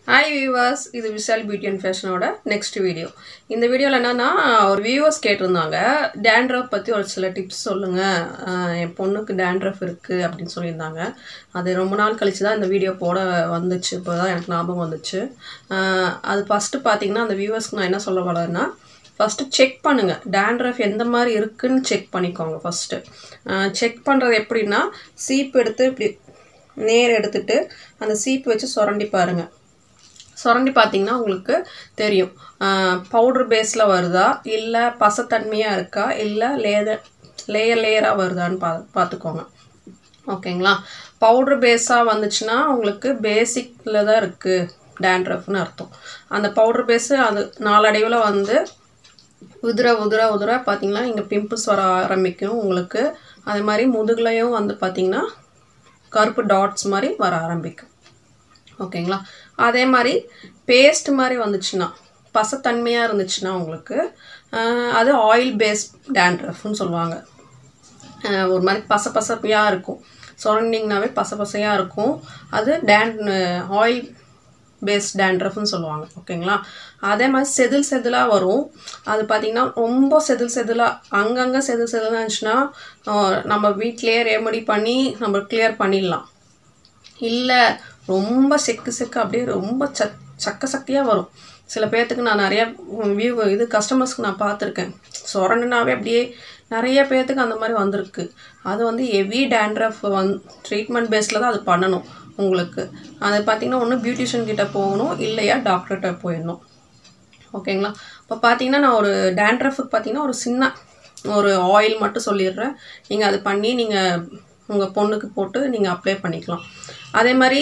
Hi viewers, இது Vishal beauty and ஃபேஷனோட next video. இந்த வீடியோவில் என்னன்னா ஒரு வியூவர்ஸ் கேட்டிருந்தாங்க டேண்ட்ரஃப் பற்றி ஒரு சில டிப்ஸ் சொல்லுங்கள், என் பொண்ணுக்கு டேண்ட்ரஃப் இருக்குது அப்படின்னு சொல்லியிருந்தாங்க. அது ரொம்ப நாள் கழிச்சு தான் இந்த வீடியோ போட வந்துச்சு, இப்போ தான் எனக்கு ஞாபகம் வந்துச்சு. அது ஃபஸ்ட்டு பார்த்தீங்கன்னா அந்த வியூவர்ஸ்க்கு நான் என்ன சொல்ல வரேன்னா, ஃபஸ்ட்டு செக் பண்ணுங்கள் டேண்ட்ரஃப் எந்த மாதிரி இருக்குதுன்னு செக் பண்ணிக்கோங்க. ஃபஸ்ட்டு செக் பண்ணுறது எப்படின்னா, சீப்பு எடுத்து இப்படி நேர் எடுத்துகிட்டு அந்த சீப்பு வச்சு சுரண்டி பாருங்கள். சுரண்டி பார்த்தீங்கன்னா உங்களுக்கு தெரியும் பவுடர் பேஸில் வருதா இல்லை பசத்தன்மையாக இருக்கா இல்லை லேயராக வருதான்னு பார்த்துக்கோங்க. ஓகேங்களா? பவுடர் பேஸாக வந்துச்சுன்னா உங்களுக்கு பேசிக்கில் தான் இருக்குது டேண்ட்ரஃப்னு அர்த்தம். அந்த பவுடர் பேஸு அது நாளடைவில் வந்து உதிர பார்த்தீங்கன்னா இங்கே பிம்பிள்ஸ் வர ஆரம்பிக்கும் உங்களுக்கு. அதே மாதிரி முதுகுலையும் வந்து பார்த்திங்கன்னா கருப்பு டாட்ஸ் மாதிரி வர ஆரம்பிக்கும். ஓகேங்களா? அதே மாதிரி பேஸ்ட் மாதிரி வந்துச்சுன்னா, பசத்தன்மையாக இருந்துச்சுன்னா உங்களுக்கு அது ஆயில் பேஸ்ட் டேண்ட்ரஃப்னு சொல்லுவாங்க. ஒரு மாதிரி பசையாக இருக்கும், சுரண்டிங்னாவே பசையாக இருக்கும். அது ஆயில் பேஸ்ட் டேண்ட்ரஃப்னு சொல்லுவாங்க. ஓகேங்களா? அதே மாதிரி செதிலாக வரும். அது பார்த்திங்கன்னா ரொம்ப செதிலாக அங்கங்கே செதிலாக இருந்துச்சுன்னா நம்ம வீட்டிலேயே ரெமெடி பண்ணி நம்ம கிளியர் பண்ணிடலாம். இல்லை ரொம்ப செக்கு அப்படியே ரொம்ப சக்கையாக வரும். சில பேர்த்துக்கு நான் நிறையா கஸ்டமர்ஸ்க்கு நான் பார்த்துருக்கேன், சொரண்டுனாவே அப்படியே நிறைய பேர்த்துக்கு அந்த மாதிரி வந்திருக்கு. அது வந்து ஹெவி டேண்ட்ரஃப் ட்ரீட்மெண்ட் பேஸில் தான் அது பண்ணணும் உங்களுக்கு. அது பார்த்திங்கன்னா ஒன்று பியூட்டிஷியன் கிட்டே போகணும், இல்லையா டாக்டர்கிட்ட போயிடணும். ஓகேங்களா? இப்போ பார்த்தீங்கன்னா நான் ஒரு டேண்ட்ரஃபுக்கு பார்த்தீங்கன்னா ஒரு சின்ன ஒரு ஆயில் மட்டும் சொல்லிடுறேன். நீங்கள் அது பண்ணி நீங்கள் உங்கள் பொண்ணுக்கு போட்டு நீங்கள் அப்ளை பண்ணிக்கலாம். அதே மாதிரி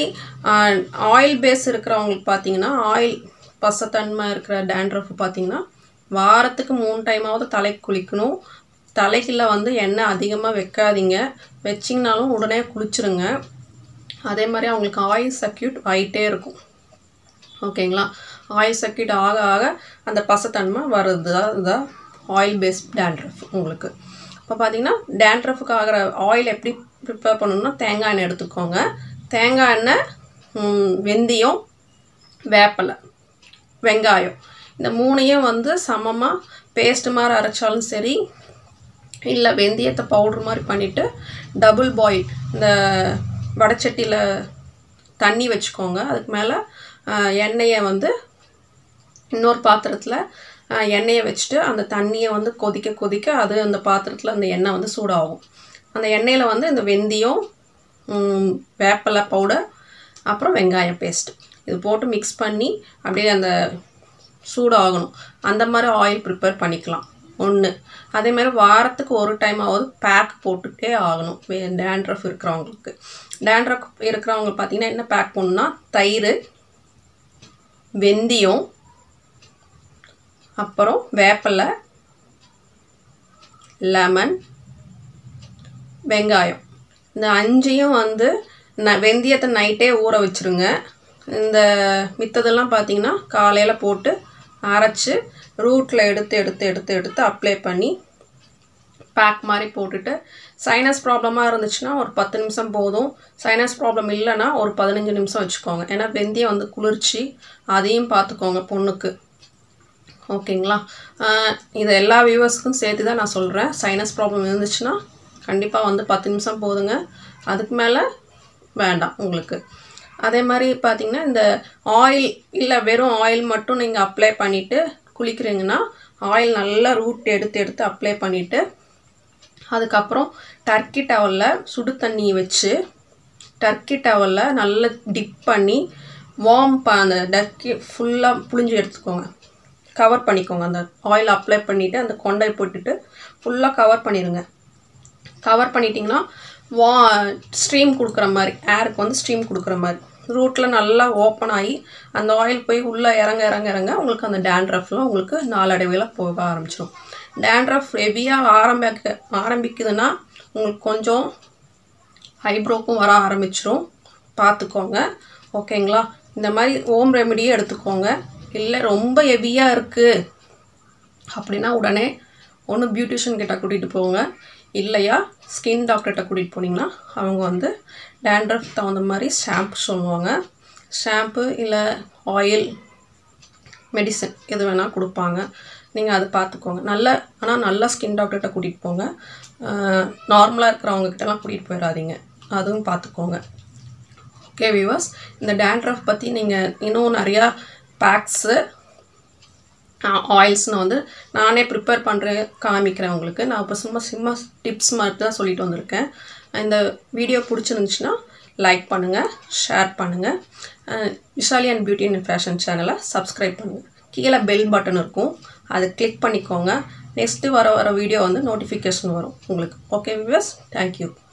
ஆயில் பேஸ் இருக்கிறவங்களுக்கு பார்த்தீங்கன்னா ஆயில் பசத்தன்மை இருக்கிற டேண்ட்ரஃப் பார்த்தீங்கன்னா வாரத்துக்கு 3 டைமாவது தலைக்கு குளிக்கணும். தலைக்குள்ள வந்து எண்ணெய் அதிகமாக வைக்காதீங்க, வச்சிங்கனாலும் உடனே குளிச்சுருங்க. அதே மாதிரி அவங்களுக்கு ஆயில் சர்க்யூட் ஆகிட்டே இருக்கும். ஓகேங்களா? ஆயில் சர்க்யூட் ஆக ஆக அந்த பசத்தன்மை வர்றது தான் ஆயில் பேஸ்ட் டேண்ட்ரஃப் உங்களுக்கு. இப்போ பார்த்தீங்கன்னா டேண்ட்ரஃபுக்கு ஆகிற ஆயில் எப்படி ப்ரிப்பேர் பண்ணணும்னா, தேங்காய் எண்ணெய் எடுத்துக்கோங்க. தேங்காய் எண்ணெய், வெந்தயம், வேப்பலை, வெங்காயம், இந்த 3ஐயும் வந்து சமமாக பேஸ்ட் மாதிரி அரைச்சாலும் சரி, இல்லை வெந்தயத்தை பவுட்ரு மாதிரி பண்ணிவிட்டு டபுள் பாயில் இந்த வடைச்சட்டியில் தண்ணி வச்சுக்கோங்க. அதுக்கு மேலே எண்ணெயை வந்து இன்னொரு பாத்திரத்தில் எண்ணெயை வச்சுட்டு அந்த தண்ணியை வந்து கொதிக்க அது அந்த பாத்திரத்தில் அந்த எண்ணெய் வந்து சூடாகும். அந்த எண்ணெயில் வந்து இந்த வெந்தயம், வேப்பலை பவுடர், அப்புறம் வெங்காயம் பேஸ்ட் இது போட்டு மிக்ஸ் பண்ணி அப்படியே அந்த சூடாகணும். அந்த மாதிரி ஆயில் ப்ரிப்பேர் பண்ணிக்கலாம் ஒன்று. அதே மாதிரி வாரத்துக்கு ஒரு டைமாவது பேக் போட்டுகிட்டே ஆகணும் டேண்ட்ரஃப் இருக்கிறவங்களுக்கு. டேண்ட்ரஃப் இருக்கிறவங்க பார்த்திங்கன்னா என்ன பேக் பண்ணணும்னா, தயிர், வெந்தயம், அப்புறம் வேப்பலை, லெமன், வெங்காயம், இந்த 5ஐயும் வந்து வெந்தயத்தை நைட்டே ஊற வச்சுருங்க. இந்த மித்ததெல்லாம் பார்த்திங்கன்னா காலையில் போட்டு அரைச்சி ரூட்டில் எடுத்து அப்ளை பண்ணி பேக் மாதிரி போட்டுட்டு, சைனஸ் ப்ராப்ளமாக இருந்துச்சுன்னா ஒரு 10 நிமிஷம் போதும். சைனஸ் ப்ராப்ளம் இல்லைன்னா ஒரு 15 நிமிஷம் வச்சுக்கோங்க. ஏன்னா வெந்தயம் வந்து குளிர்ச்சி, அதையும் பார்த்துக்கோங்க பொண்ணுக்கு. ஓகேங்களா? இது எல்லா வியூவர்ஸ்க்கும் சேர்த்து தான் நான் சொல்கிறேன். சைனஸ் ப்ராப்ளம் இருந்துச்சுன்னா கண்டிப்பாக வந்து 10 நிமிஷம் போதுங்க, அதுக்கு மேலே வேண்டாம் உங்களுக்கு. அதே மாதிரி பார்த்திங்கன்னா இந்த ஆயில் இல்லை வெறும் ஆயில் மட்டும் நீங்கள் அப்ளை பண்ணிவிட்டு குளிக்கிறீங்கன்னா, ஆயில் நல்லா ரூட் எடுத்து அப்ளை பண்ணிவிட்டு அதுக்கப்புறம் டர்க்கி டவலில் சுடு தண்ணி வச்சு டர்க்கி டவலில் நல்லா டிப் பண்ணி அந்த டர்க்கி ஃபுல்லாக புழிஞ்சு எடுத்துக்கோங்க. கவர் பண்ணிக்கோங்க. அந்த ஆயில் அப்ளை பண்ணிவிட்டு அந்த கொண்டை போட்டுட்டு ஃபுல்லாக கவர் பண்ணிடுங்க. கவர் பண்ணிட்டிங்கன்னா ஸ்ட்ரீம் கொடுக்குற மாதிரி, ஏருக்கு வந்து ஸ்ட்ரீம் கொடுக்குற மாதிரி ரூட்டில் நல்லா ஓப்பன் ஆகி அந்த ஆயில் போய் உள்ளே இறங்க உங்களுக்கு அந்த டேண்ட்ரஃப்லாம் உங்களுக்கு நாளடைவில் போக ஆரம்பிச்சிடும். டேண்ட்ரஃப் ஹெவியாக ஆரம்பிக்குதுன்னா உங்களுக்கு கொஞ்சம் ஐப்ரோக்கும் வர ஆரம்பிச்சிடும், பார்த்துக்கோங்க. ஓகேங்களா? இந்த மாதிரி ஹோம் ரெமெடியே எடுத்துக்கோங்க. இல்லை ரொம்ப ஹெவியாக இருக்குது அப்படின்னா உடனே ஒன்று பியூட்டிஷியன் கிட்ட கூட்டிகிட்டு போங்க, இல்லையா ஸ்கின் டாக்டர்கிட்ட கூட்டிகிட்டு போனீங்கன்னா அவங்க வந்து டேண்ட்ரஃப் தகுந்த மாதிரி ஷாம்பு சொல்லுவாங்க. ஷாம்பு இல்லை ஆயில் மெடிசன் எது வேணால் கொடுப்பாங்க. நீங்கள் அது பார்த்துக்கோங்க. ஆனால் நல்ல ஸ்கின் டாக்டர்கிட்ட கூட்டிகிட்டு போங்க. நார்மலாக இருக்கிறவங்கக்கிட்டலாம் கூட்டிகிட்டு போயிடாதீங்க. அதுவும் பார்த்துக்கோங்க. ஓகே வியூவர்ஸ், இந்த டேண்ட்ரஃப் பற்றி நீங்கள் இன்னும் நிறையா பேக்ஸு ஆயில்ஸ்னு வந்து நானே ப்ரிப்பேர் பண்ணுறேன், காமிக்கிறேன் உங்களுக்கு. நான் இப்போ சும்மா டிப்ஸ் மாதிரி தான் சொல்லிட்டு வந்திருக்கேன். இந்த வீடியோ பிடிச்சிருந்துச்சுன்னா லைக் பண்ணுங்கள், ஷேர் பண்ணுங்கள். Vishali and beauty and fashion சேனலை சப்ஸ்கிரைப் பண்ணுங்கள். கீழே பெல் பட்டன் இருக்கும், அதை கிளிக் பண்ணிக்கோங்க. நெக்ஸ்ட்டு வர வீடியோ வந்து நோட்டிஃபிகேஷன் வரும் உங்களுக்கு. Okay viewers, thank you.